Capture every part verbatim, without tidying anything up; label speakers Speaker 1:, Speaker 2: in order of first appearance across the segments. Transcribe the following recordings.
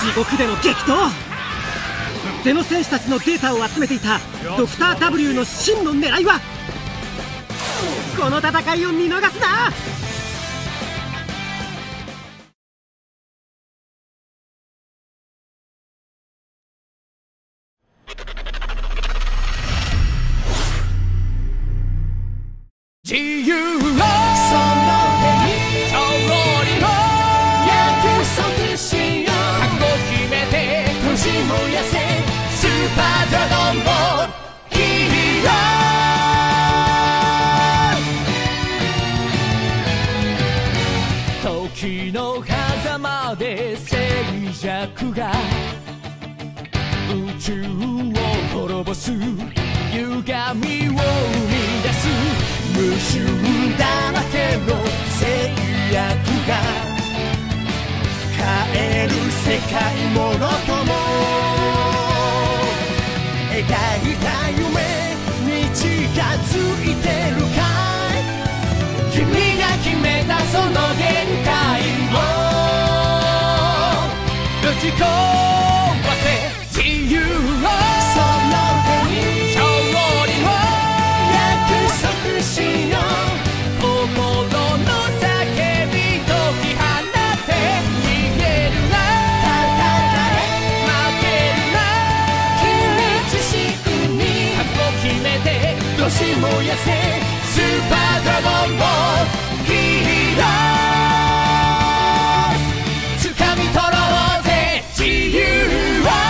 Speaker 1: 地獄での激闘。ゼノ戦士たちのデータを集めていたドクター ダブリュー の真の狙いは。この戦いを見逃すな。
Speaker 2: 自由をその手に勝利を約束しよう。覚悟決めて閉じ燃やせスーパードラゴンボールヒーロー。時の狭間で静寂が宇宙を滅ぼす歪みを生み出す。無臭だらけの制約が変える世界ものとも描いた夢に近づいてるかい。君が決めたその限界をぶち壊せ。自由をその手に勝利を約束しよう。心の叫び解き放って逃げるな戦え負けるな君自身に覚悟決めてどし燃やせスーパードラゴンボールヒーロー。掴み取ろうぜ自由を。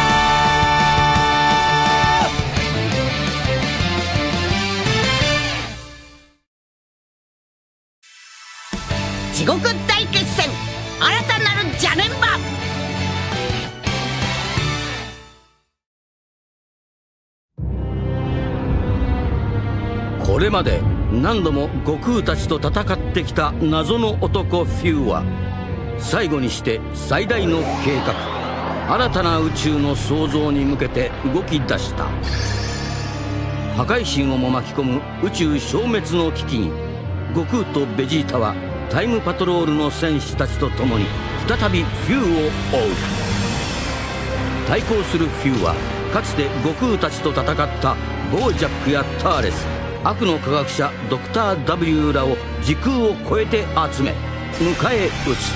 Speaker 3: 地獄大決戦新たなる邪念場。
Speaker 4: これまで何度も悟空たちと戦ってきた謎の男フューは最後にして最大の計画新たな宇宙の創造に向けて動き出した。破壊神をも巻き込む宇宙消滅の危機に悟空とベジータはタイムパトロールの戦士たちと共に再びフューを追う。対抗するフューはかつて悟空たちと戦ったボージャックやターレス、悪の科学者ドクター ダブリュー らを時空を超えて集め迎え撃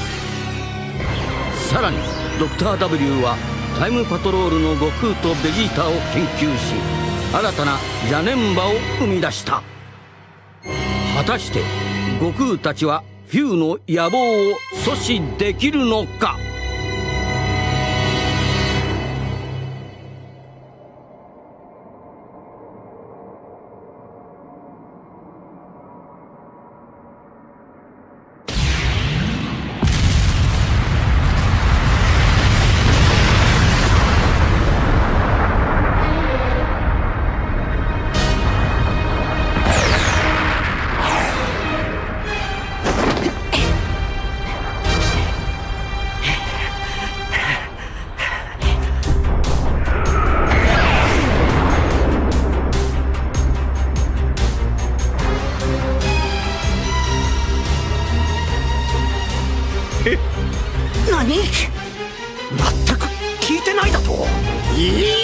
Speaker 4: つ。さらにドクター ダブリュー はタイムパトロールの悟空とベジータを研究し新たな邪念場を生み出した。果たして悟空たちはフューの野望を阻止できるのか。
Speaker 2: 何？全く聞いてないだと？いい！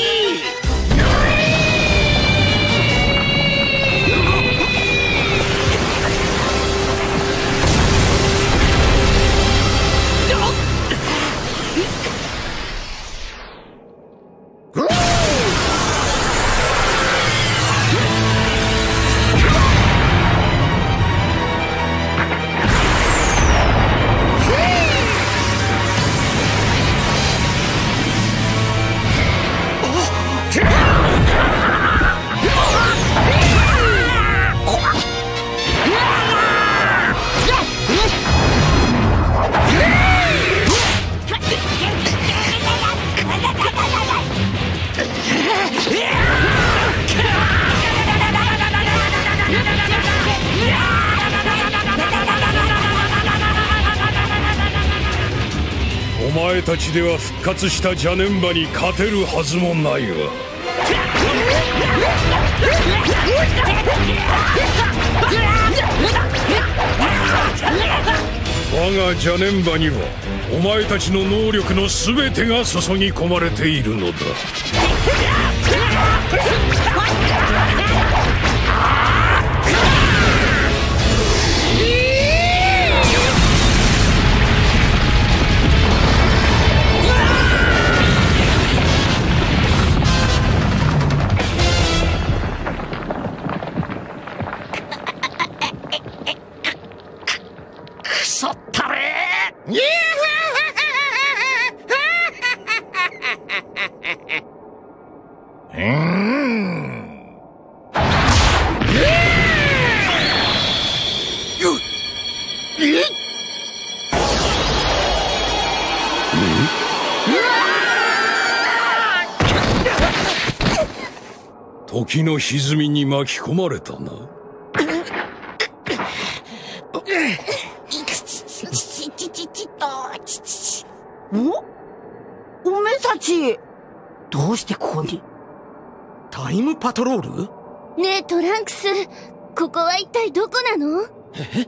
Speaker 5: お前たちでは復活した邪念場に勝てるはずもないわ。 我が邪念場にはお前たちの能力の全てが注ぎ込まれているのだ。
Speaker 3: くそったれー。
Speaker 5: うーん。時の歪みに巻き込まれたな。
Speaker 3: ちちちちとちちおおめえたちどうしてここに？
Speaker 1: タイムパトロール？
Speaker 6: ねえトランクス、ここは一体どこなの？
Speaker 1: え？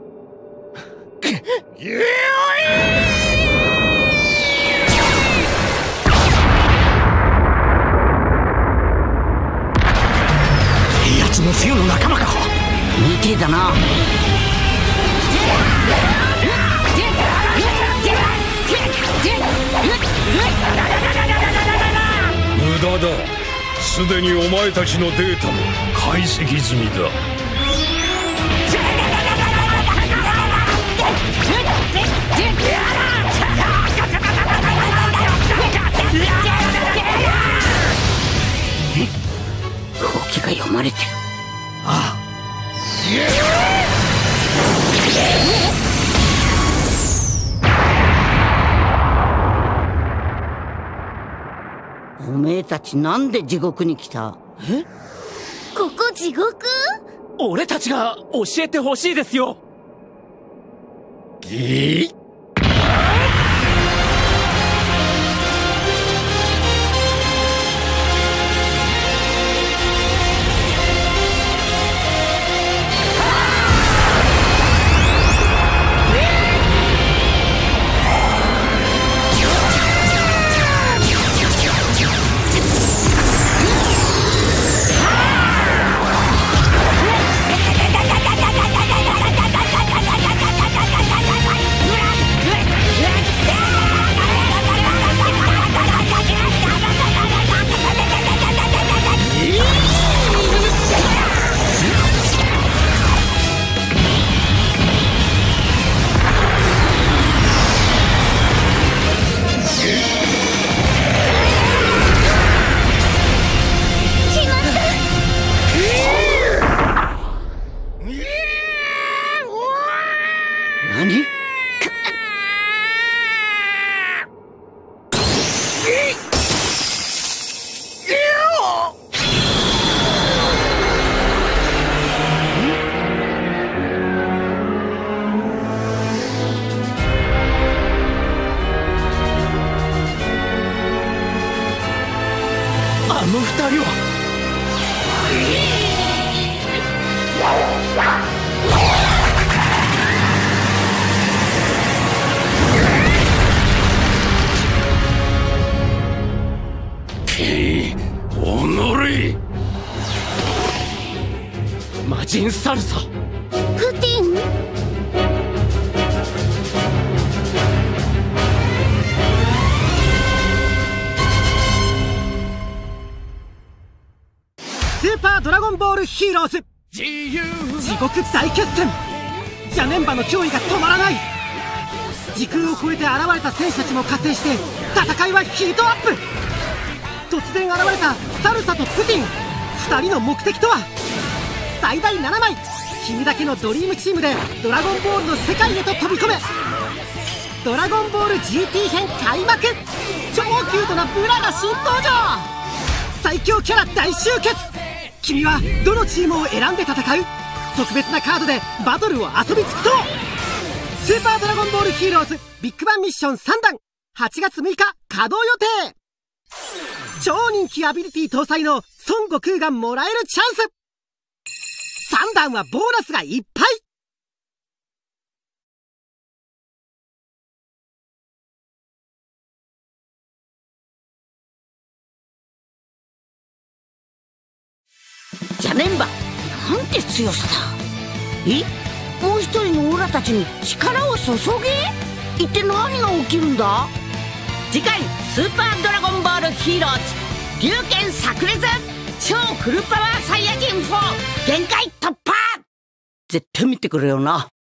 Speaker 1: 奴のフューの仲間か。
Speaker 3: みてえだな。
Speaker 5: 無駄だ。すでにお前たちのデータも解析済みだ。
Speaker 3: 動きが読まれてる。
Speaker 1: ああ。
Speaker 3: おめえたちなんで地獄に来た？
Speaker 1: え？
Speaker 6: ここ地獄？
Speaker 1: 俺たちが教えてほしいですよ。
Speaker 5: ぎー
Speaker 3: 何？
Speaker 1: あの二人は。
Speaker 5: おのれ！
Speaker 1: 魔人サルサ。
Speaker 6: プティン？
Speaker 1: スーパードラゴンボールヒーローズ地獄大決戦。邪念場の脅威が止まらない。時空を超えて現れた戦士たちも加勢して戦いはヒートアップ。突然現れたサルサとプティン、ふたりの目的とは？最大ななまい、君だけのドリームチームでドラゴンボールの世界へと飛び込め。ドラゴンボール ジーティー 編開幕。超キュートなブラが新登場。最強キャラ大集結。君はどのチームを選んで戦う？特別なカードでバトルを遊び尽くそう。スーパードラゴンボールヒーローズビッグバンミッションさんだん、はちがつむいか稼働予定。超人気アビリティ搭載の孫悟空がもらえるチャンス。さんだんはボーナスがいっぱい。
Speaker 3: ネンバなんて強さだ。え、もう一人のオラたちに力を注げ。一体何が起きるんだ。次回スーパードラゴンボールヒーローズ龍拳炸裂超フルパワーサイヤ人フォー限界突破。絶対見てくれよな。